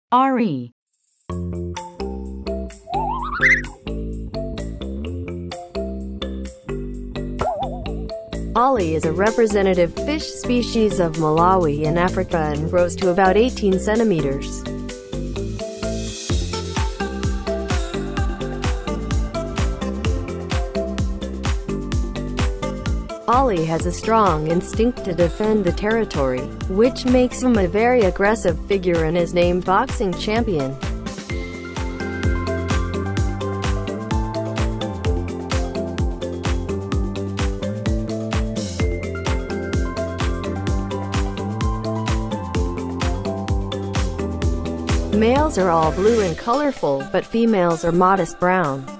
RE. Ahli is a representative fish species of Malawi in Africa and grows to about 18 centimeters. Ahli has a strong instinct to defend the territory, which makes him a very aggressive figure and is named boxing champion. Males are all blue and colorful, but females are modest brown.